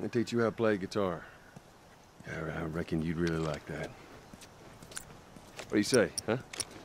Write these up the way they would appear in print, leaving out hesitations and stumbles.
I teach you how to play guitar. Yeah, I reckon you'd really like that. What do you say, huh?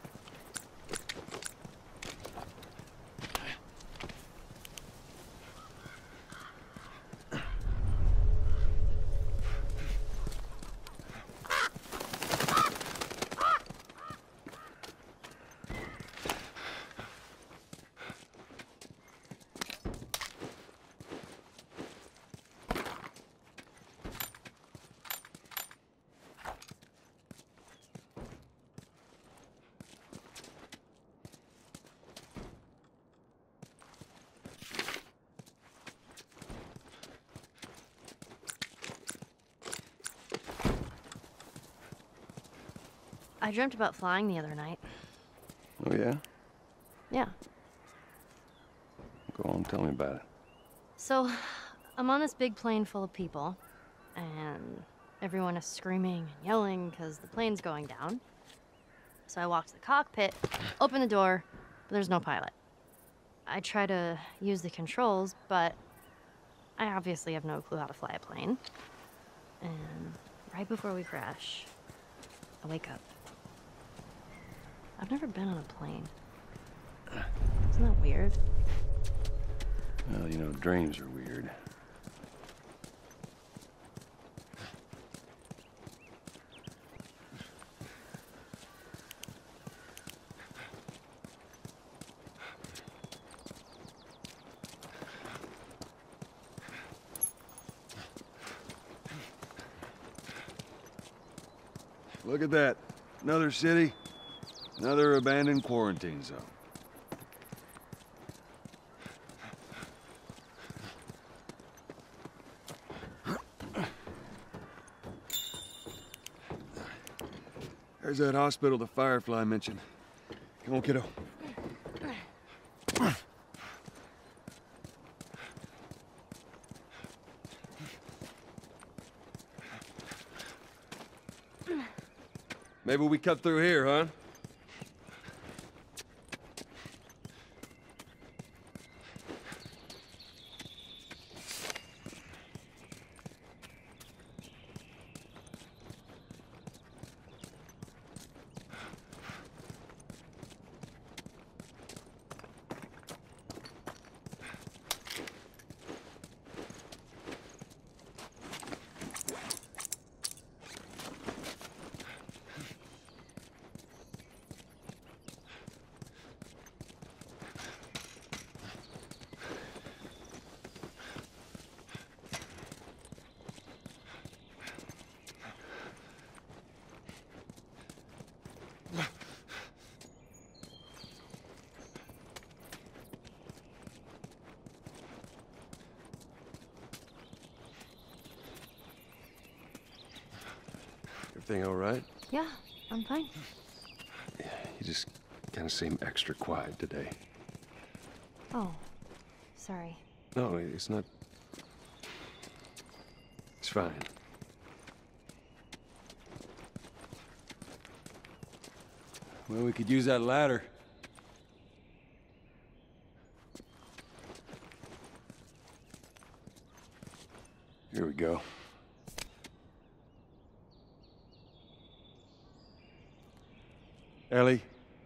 I dreamt about flying the other night. Oh, yeah? Yeah. Go on, tell me about it. So, I'm on this big plane full of people, and everyone is screaming and yelling because the plane's going down. So I walk to the cockpit, open the door, but there's no pilot. I try to use the controls, but I obviously have no clue how to fly a plane. And right before we crash, I wake up. I've never been on a plane. Isn't that weird? Well, you know, dreams are weird. Look at that. Another city, another abandoned quarantine zone. There's that hospital the Firefly mentioned. Come on, kiddo. Maybe we cut through here, huh? Everything all right? Yeah, I'm fine. You just kind of seem extra quiet today. Oh, sorry. No, it's not. It's fine. Well, we could use that ladder. Here we go. Ellie?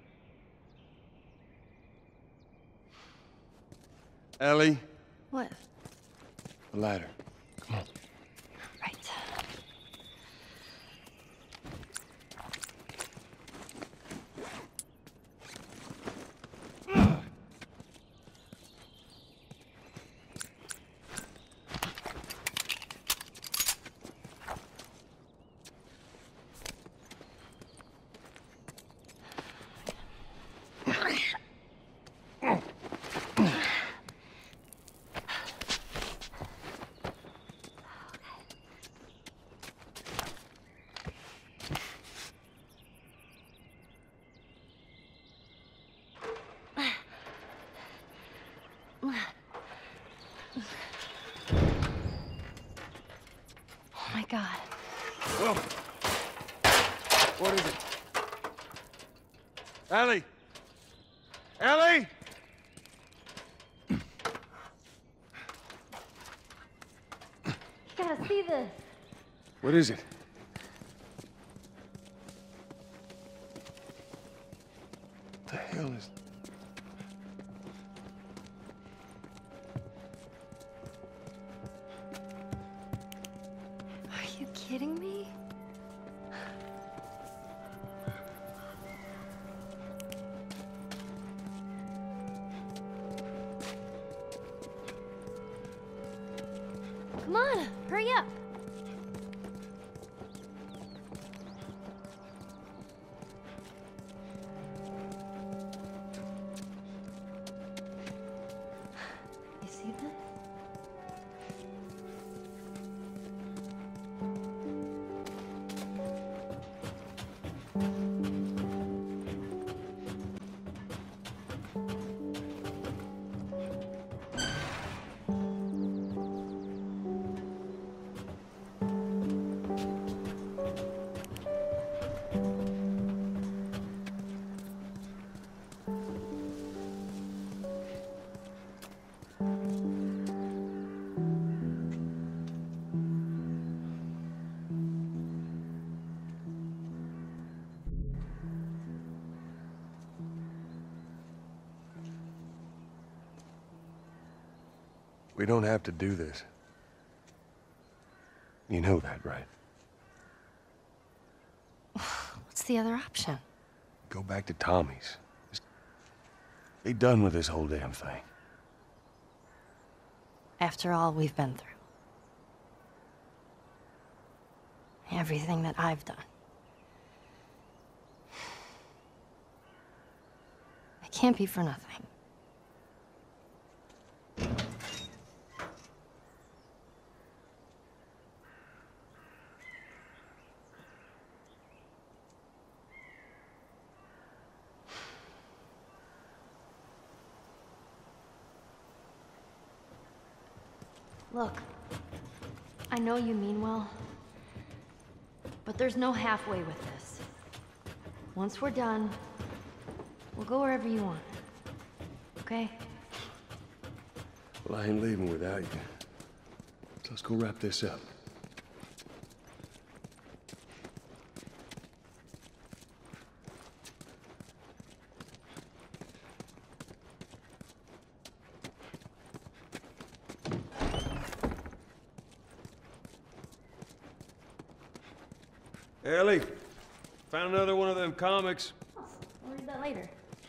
Ellie? What? The ladder. Come on. Right. Oh my God. Whoa. What is it? Ellie! Ellie! gotta see this. What is it? What the hell is... Are you kidding me? Come on, hurry up. You see this? We don't have to do this. You know that, right? What's the other option? Go back to Tommy's. Just be done with this whole damn thing. After all we've been through. Everything that I've done. It can't be for nothing. Look, I know you mean well, but there's no halfway with this. Once we're done, we'll go wherever you want. Okay? Well, I ain't leaving without you. So let's go wrap this up. Ellie, found another one of them comics. Oh, we'll read that later.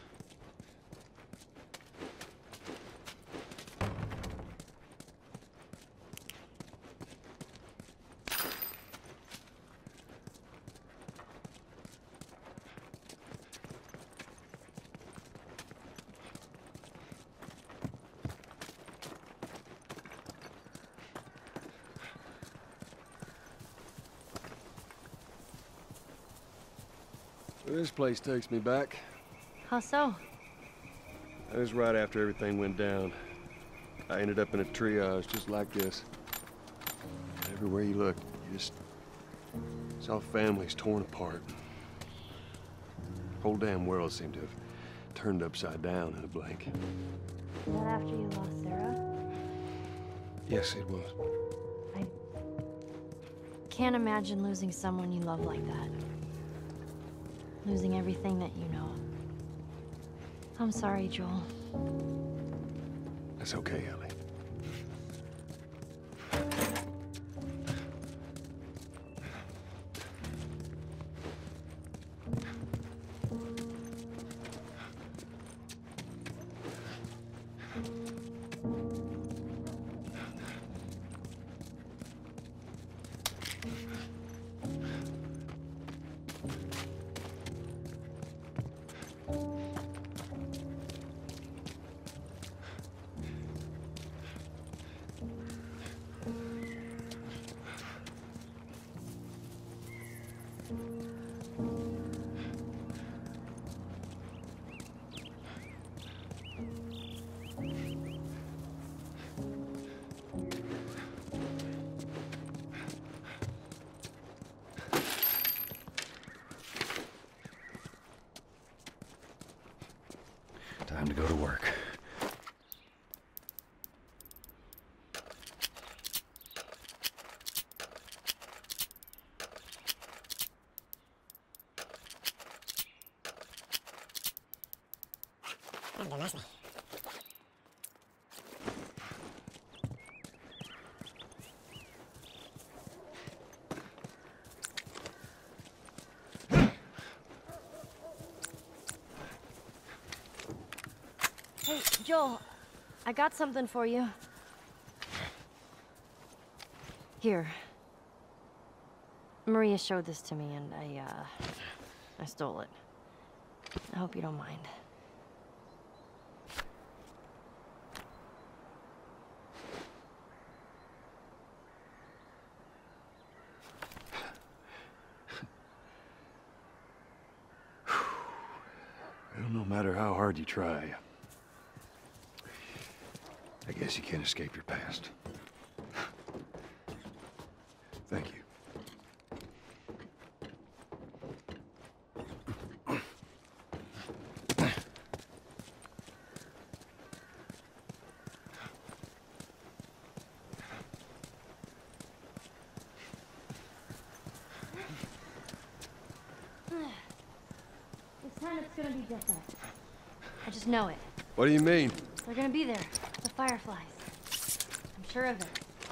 This place takes me back. How so? That was right after everything went down. I ended up in a triage just like this. Everywhere you looked, you just saw families torn apart. The whole damn world seemed to have turned upside down in a blink. Is that after you lost Sarah? Yes, it was. I can't imagine losing someone you love like that. Losing everything that you know. I'm sorry, Joel. That's okay, Ellie. Time to go to work. Hey, Joel, I got something for you. Here. Maria showed this to me and I stole it. I hope you don't mind. Well, no matter how hard you try, I guess you can't escape your past. Thank you. This time it's gonna be different. I just know it. What do you mean? They're gonna be there. The Fireflies. I'm sure of it.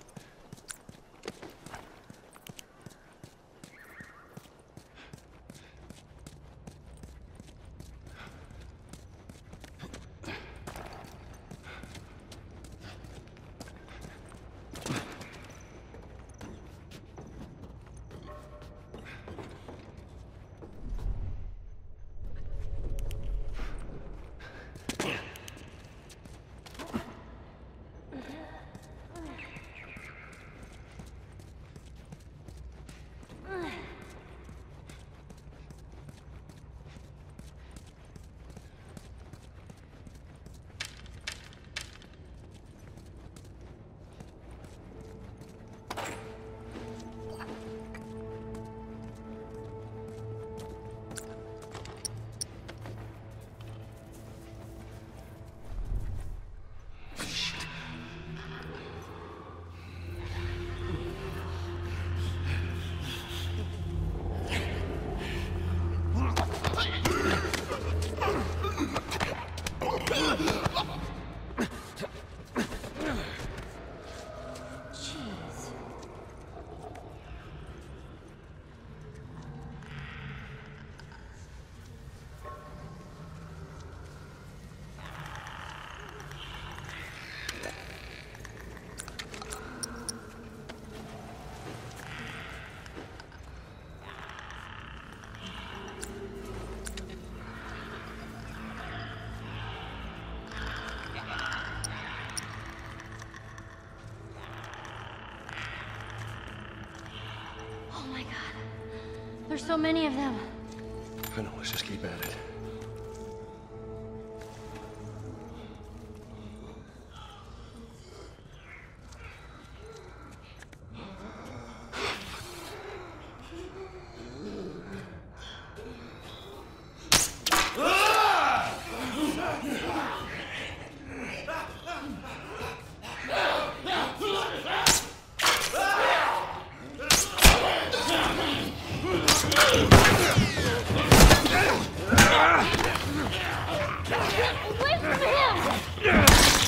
Oh my god. There's so many of them. I know, let's just keep at it. Away from him!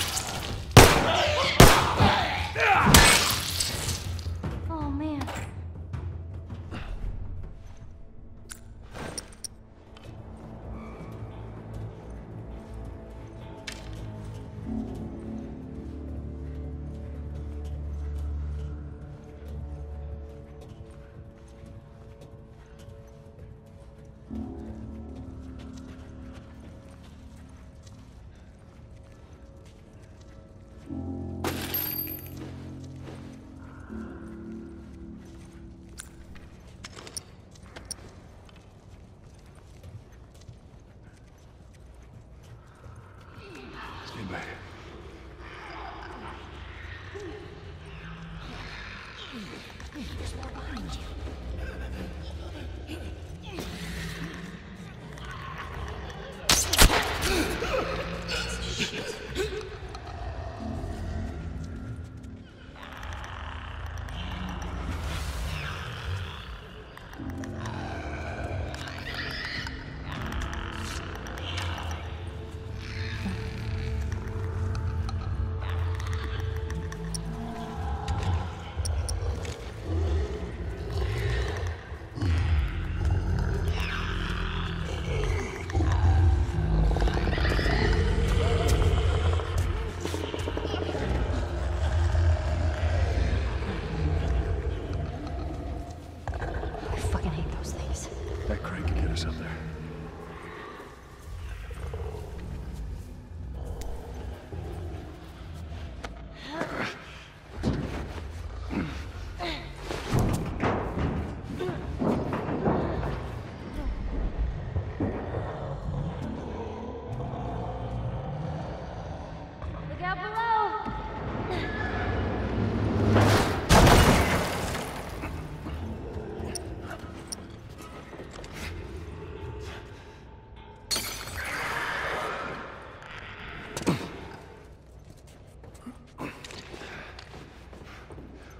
Oh man. Stand back. There's more behind you.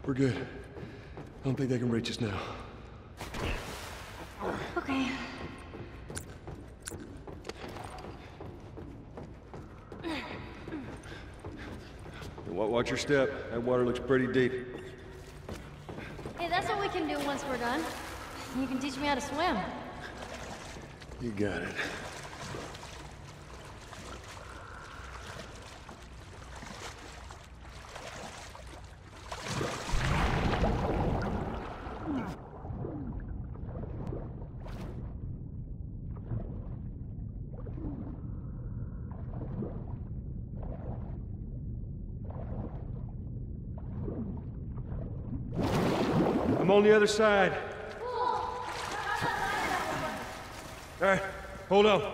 We're good. I don't think they can reach us now. Okay. Watch your step. That water looks pretty deep. Hey, that's what we can do once we're done. You can teach me how to swim. You got it. I'm on the other side. All right, hold on.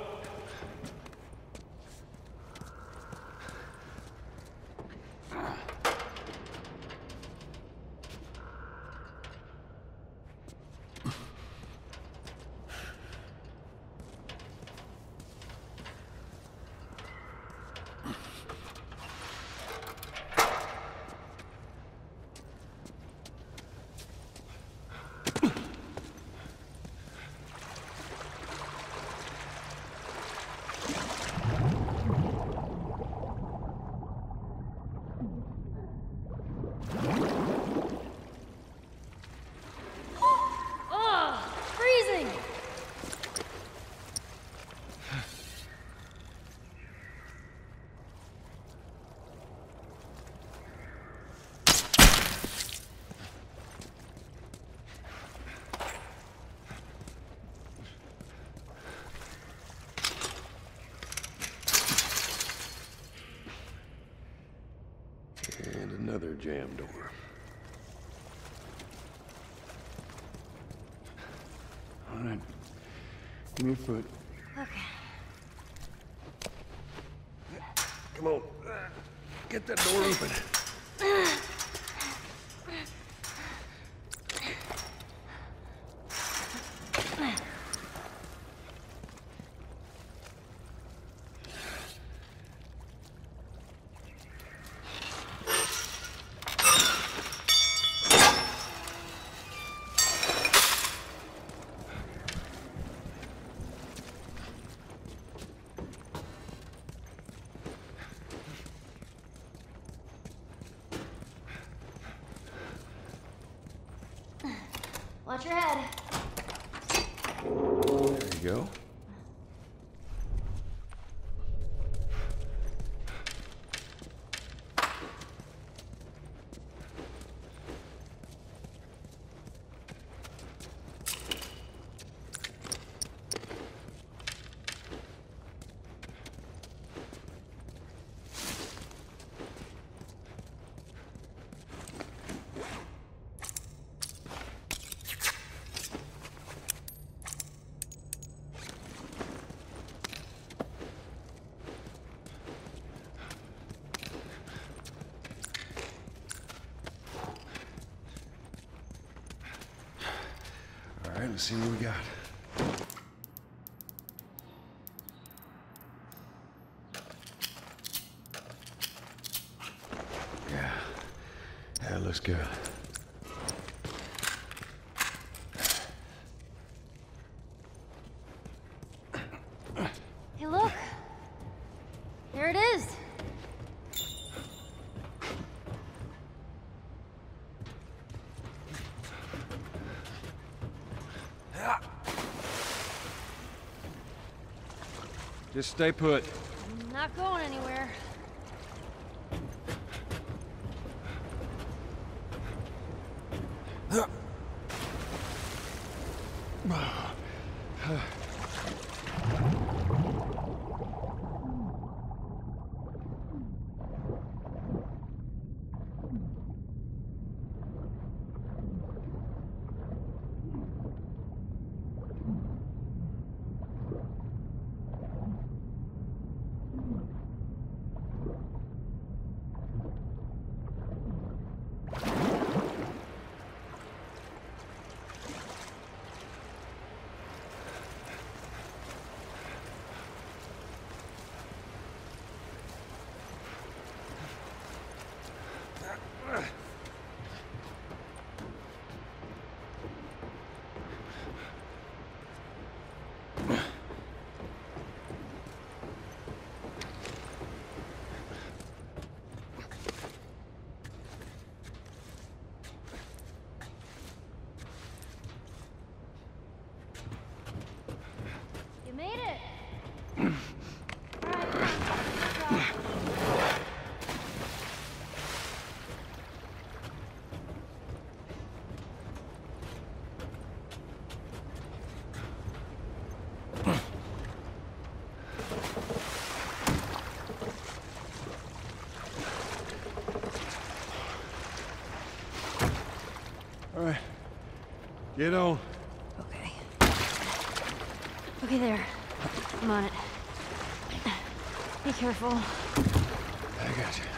Oh, freezing! And another jam door. All right. Give me your foot. Okay. Come on. Get that door open. Watch your head. There you go. All right, let's see what we got. Yeah, that looks good. Hey, look. There it is. Just stay put. I'm not going anywhere. Made it! Alright, let's go. All right. Get on. Okay. Okay, there. I'm on it. Be careful. I got you.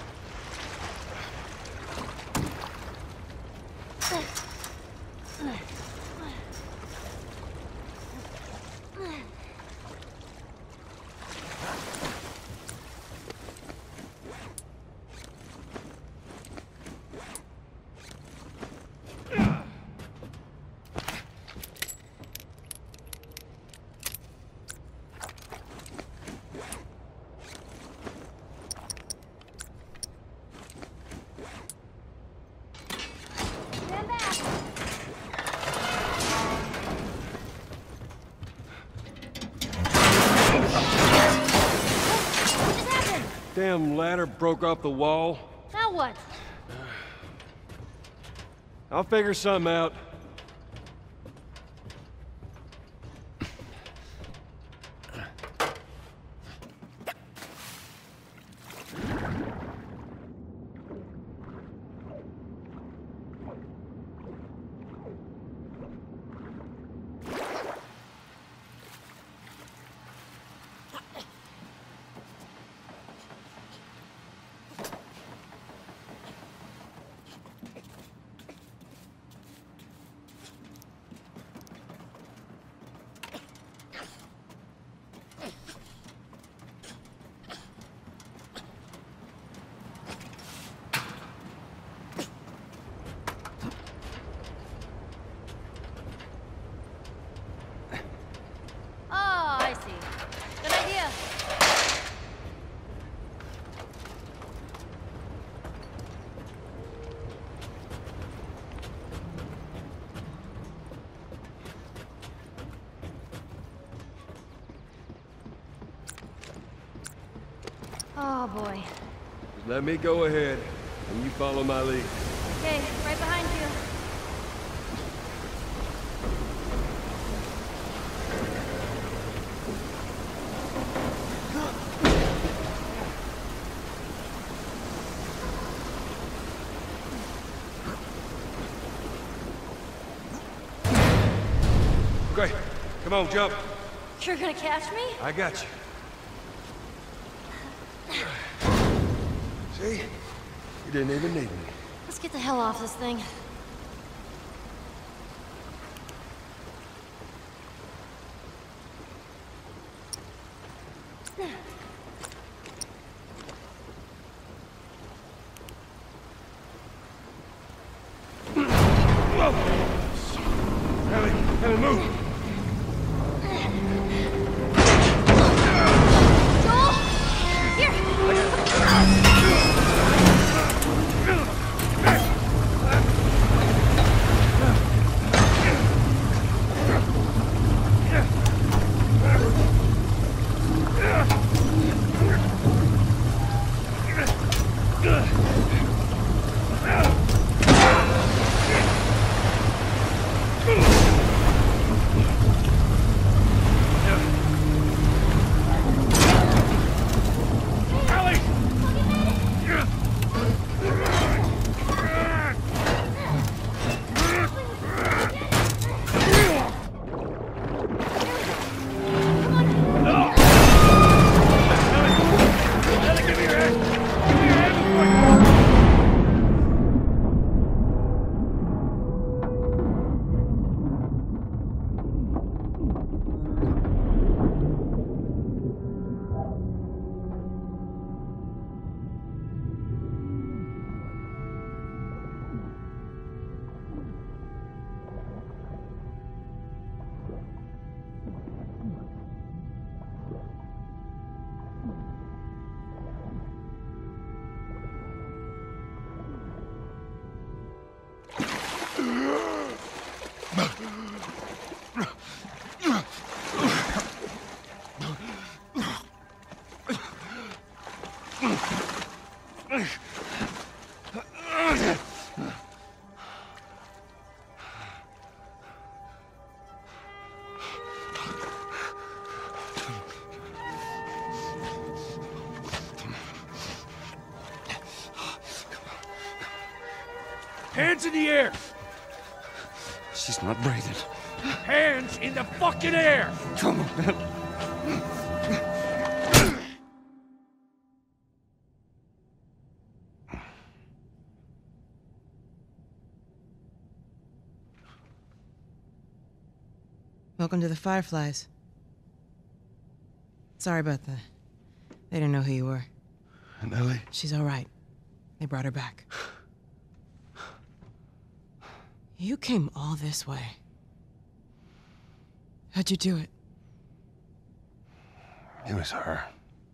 Stand back! What just happened? Damn ladder broke off the wall. Now what? I'll figure something out. Oh, I see. Good idea. Oh boy. Just let me go ahead, and you follow my lead. Okay, right behind you. Okay, come on, jump. You're gonna catch me? I got you. See? You didn't even need me. Let's get the hell off this thing. Ellie, move! Joel! Here! Hands in the air! She's not breathing. Hands in the fucking air! Come on. Welcome to the Fireflies. Sorry about that. They didn't know who you were. And Ellie? She's all right. They brought her back. You came all this way. How'd you do it? It was her.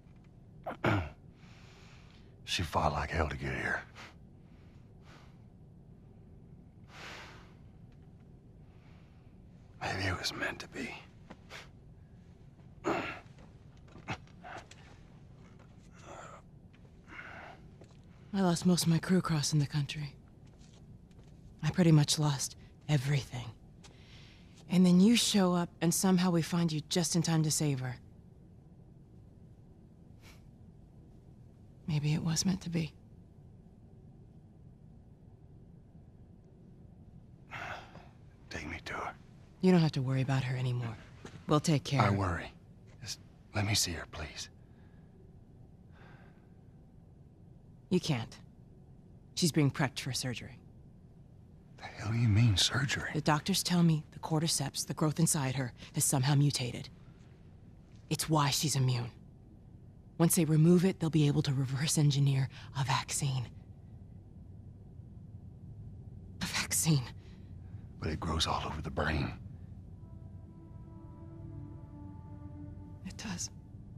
She fought like hell to get here. Maybe it was meant to be. I lost most of my crew crossing the country. I pretty much lost everything. And then you show up, and somehow we find you just in time to save her. Maybe it was meant to be. Take me to her. You don't have to worry about her anymore. We'll take care I of her. worry. Just let me see her, please. You can't. She's being prepped for surgery. The hell you mean, surgery? The doctors tell me the cordyceps, the growth inside her, has somehow mutated. It's why she's immune. Once they remove it, they'll be able to reverse engineer a vaccine. A vaccine. But it grows all over the brain. It does.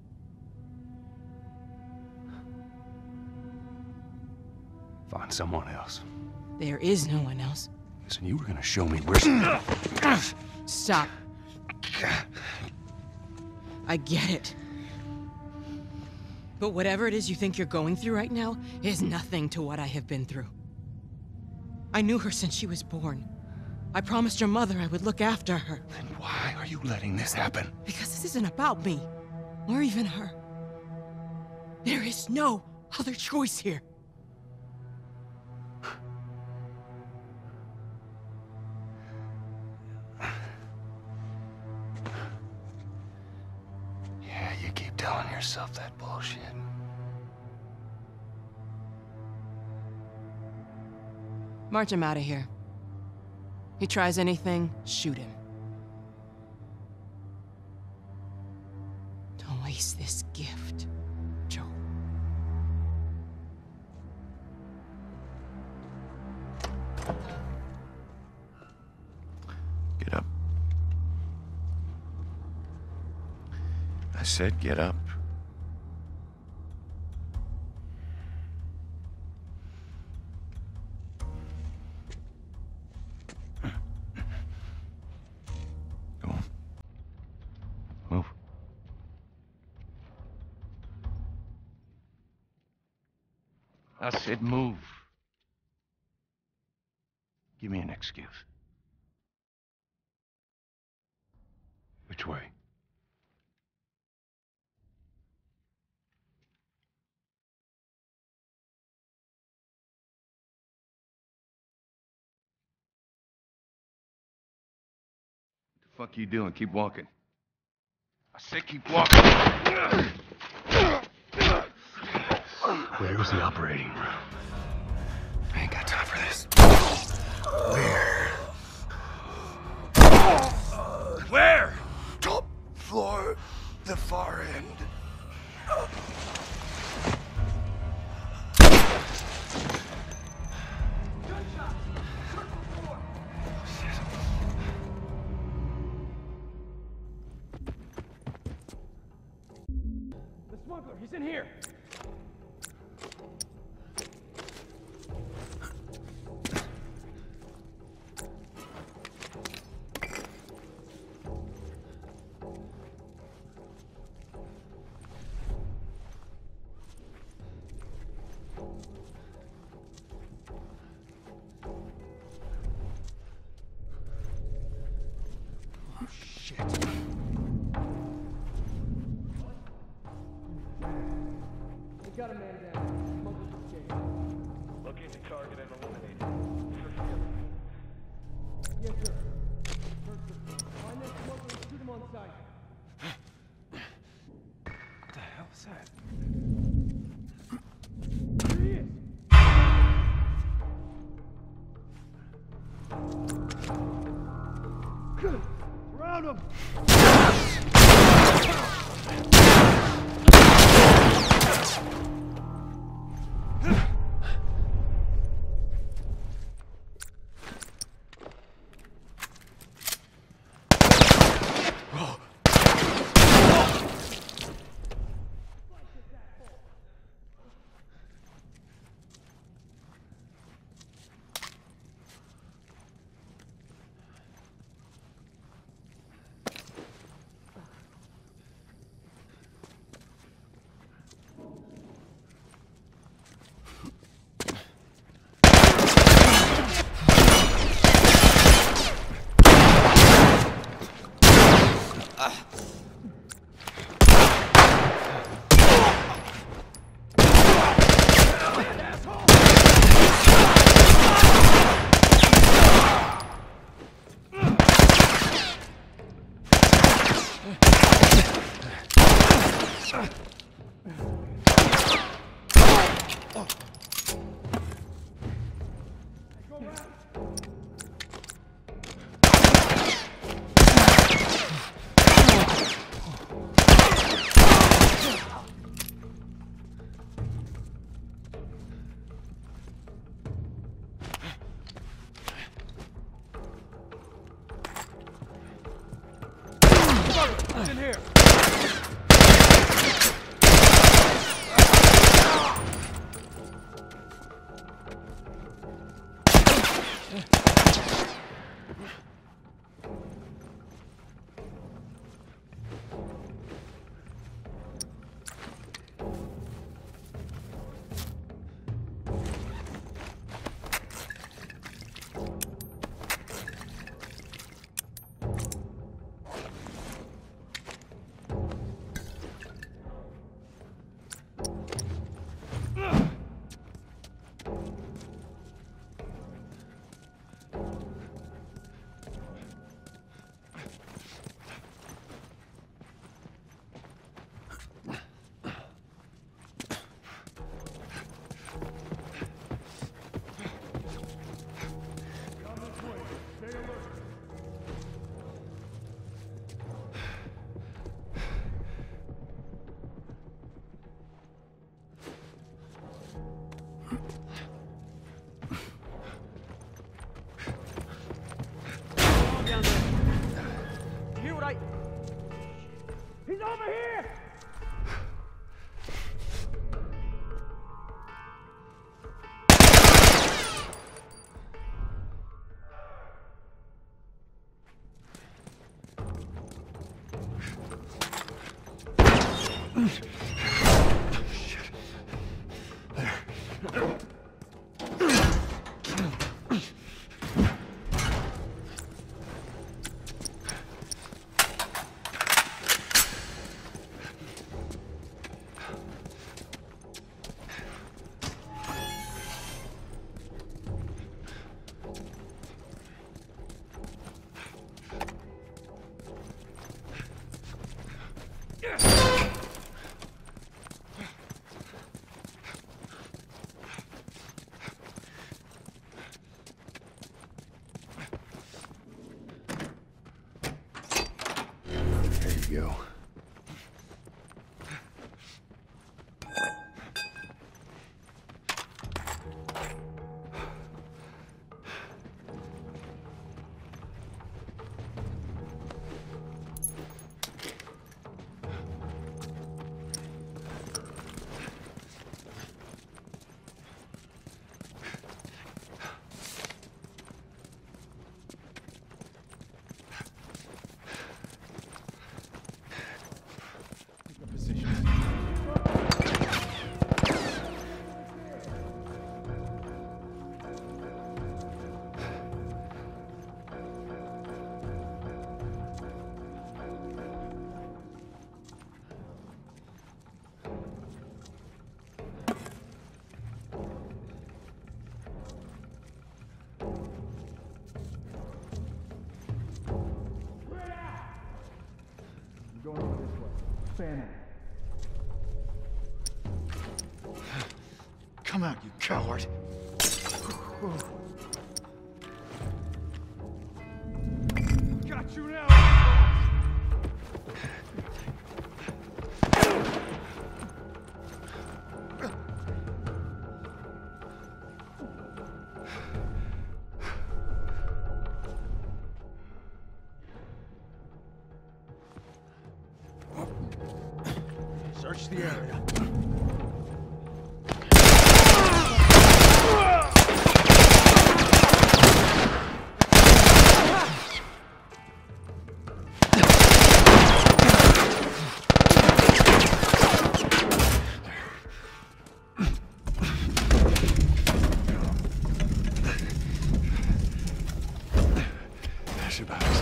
Find someone else. There is no one else. Listen, you were gonna show me where she... Stop. I get it. But whatever it is you think you're going through right now is nothing to what I have been through. I knew her since she was born. I promised your mother I would look after her. Then why are you letting this happen? Because this isn't about me, or even her. There is no other choice here. Yeah, you keep telling yourself that bullshit. March him out of here. He tries anything, shoot him. Don't waste this gift, Joe. Get up. I said get up. Go on. Move. I said move. Give me an excuse. Which way? What the fuck you doing? Keep walking. I said keep walking. Where's the operating room? I ain't got time for this. Where? Where? Top floor, the far end. The smuggler, he's in here. We got a man down. Smuggler's escape. Locate the target and eliminate it. Search the area. Yes, sir. Search the find that smuggler and shoot him on sight. What the hell is that? Here he is. Surround him! It's in here. Down there. You hear what I... He's over here! family. Come out, you coward. Got you now! Search the area. That's about it.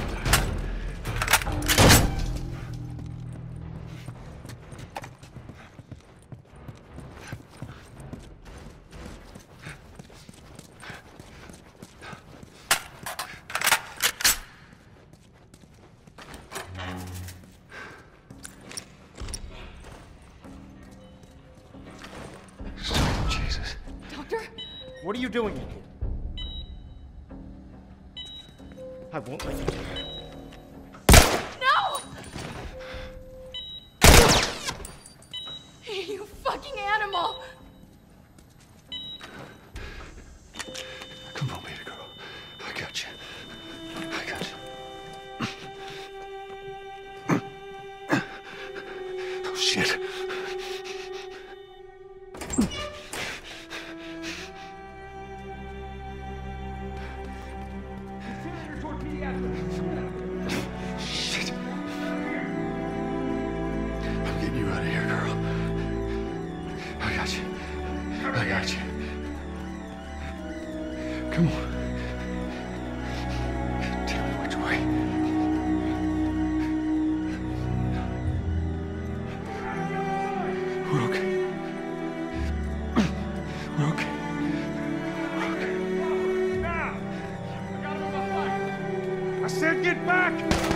Jesus. Doctor? What are you doing in here? I won't let you do it. No! You fucking animal! Come on, baby girl. I got you. I got you. Oh, shit. Incinerator toward pediatrics. Shit. I'm getting you out of here, girl. I got you. I got you. Come on. Tell me which way. We're okay. We're okay. We're okay. Now! I got him on my flight. I said get back!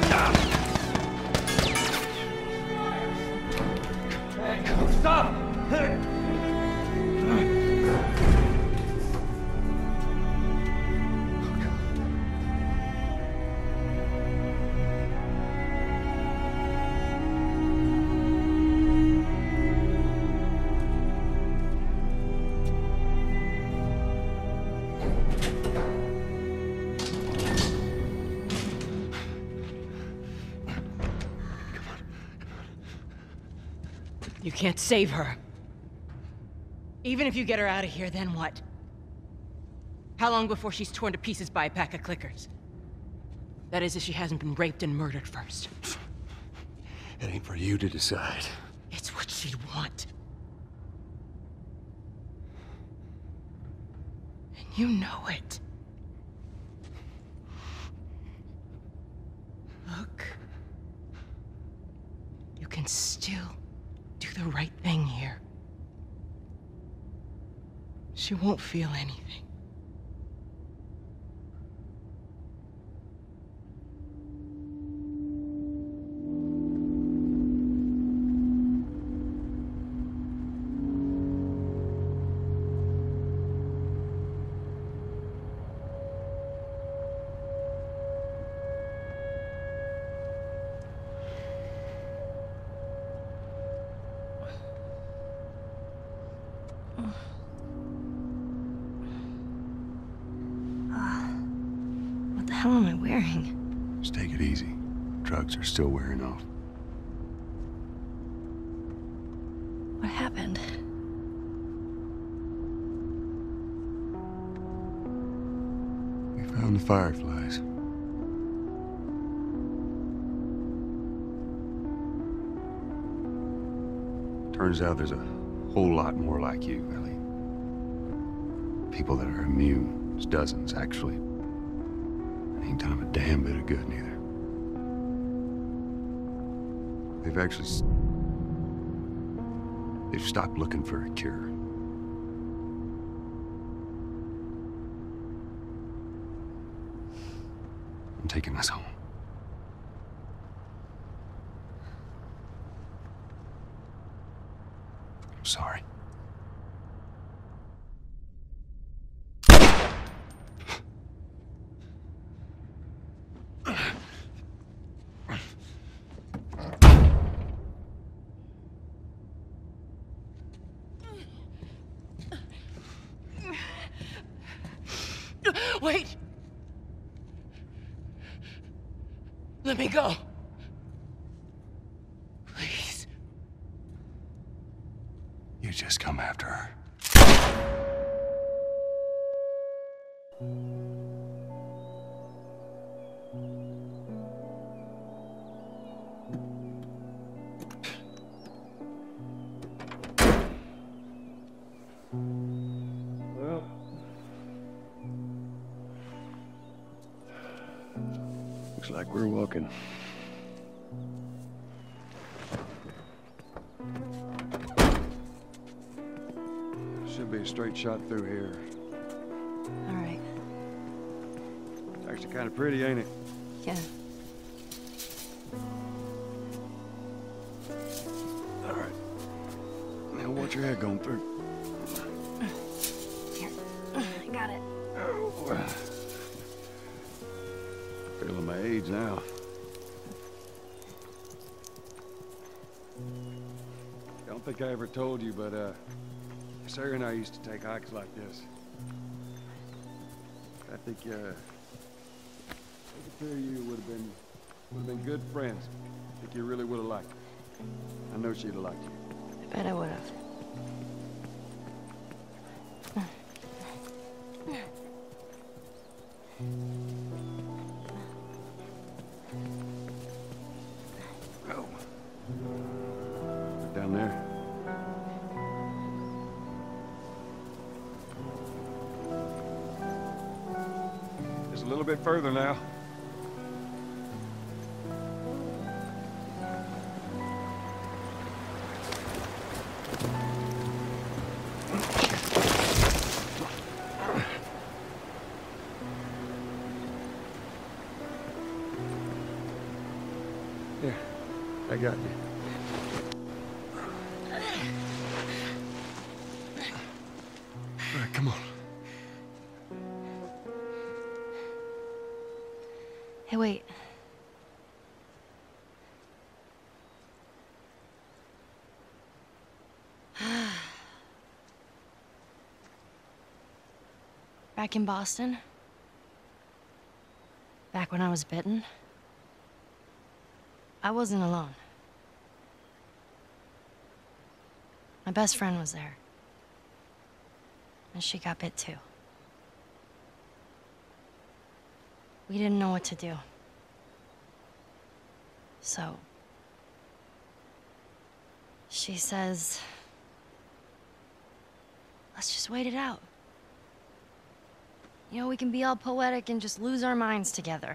Hey, stop! You can't save her. Even if you get her out of here, then what? How long before she's torn to pieces by a pack of clickers? That is, if she hasn't been raped and murdered first. It ain't for you to decide. It's what she'd want. And you know it. Look. You can still do the right thing here. She won't feel anything. What the hell am I wearing? Just take it easy. Drugs are still wearing off. What happened? We found the fireflies. Turns out there's a whole lot more like you, Ellie. People that are immune. There's dozens, actually. Ain't done them a damn bit of good, neither. They've stopped looking for a cure. I'm taking us home. I'm sorry. Wait! Let me go. Please. You just come after her. Well, looks like we're walking. Should be a straight shot through here. All right. Actually kind of pretty, ain't it? Yeah. All right. Now watch your head going through. Here. I got it. Oh. Feeling my age now. Don't think I ever told you, but Sarah and I used to take hikes like this. I think the two of you would have been good friends. I think you really would have liked her. I know she'd have liked you. I bet I would have. Oh. Down there. Just a little bit further now. Here, I got you. All right, come on. Hey, wait. Back in Boston, back when I was bitten, I wasn't alone. My best friend was there. And she got bit too. We didn't know what to do. So, she says, let's just wait it out. You know, we can be all poetic and just lose our minds together.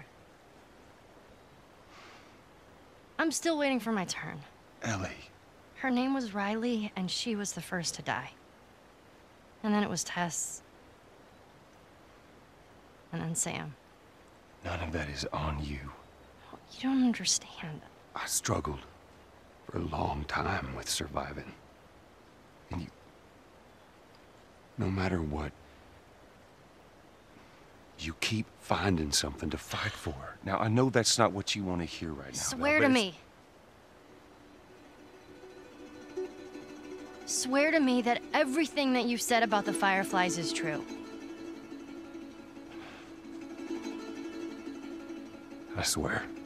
I'm still waiting for my turn. Ellie. Her name was Riley, and she was the first to die. And then it was Tess. And then Sam. None of that is on you. You don't understand. I struggled for a long time with surviving. And you... No matter what, you keep finding something to fight for. Now, I know that's not what you want to hear right now. Swear to me. Swear to me that everything that you said about the Fireflies is true. I swear.